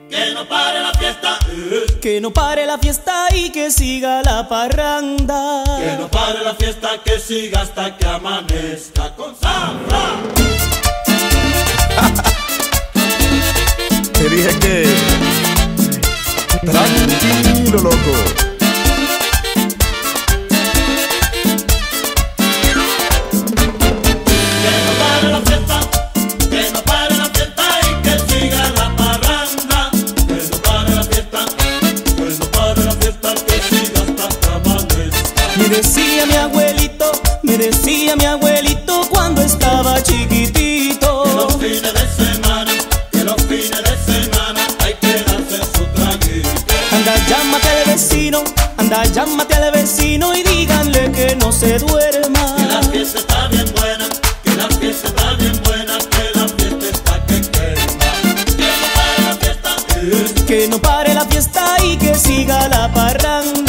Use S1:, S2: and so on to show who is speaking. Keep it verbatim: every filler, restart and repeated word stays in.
S1: Que no pare la fiesta, eh.
S2: Que no pare la fiesta y que siga la parranda.
S1: Que no pare la fiesta, que siga hasta que amanezca con zafra.
S3: Te dije que tranquilo, loco.
S1: Que no pare la fiesta, que no pare la fiesta y que siga la parranda. Que no pare la fiesta, que no pare la fiesta, que siga hasta que amanezca.
S2: Me decía mi abuelito, me decía mi abuelito cuando estaba chiquitito.
S1: Que los fines de semana, que los fines de semana hay que darse su traguito.
S2: Anda, llámate al vecino, anda, llámate al vecino y díganle que no se duerma.
S1: Que la fiesta está bien buena, que la fiesta está bien buena, que la fiesta está que quema. Que no pare la fiesta, eh.
S2: Que no pare la fiesta y que siga la parranda.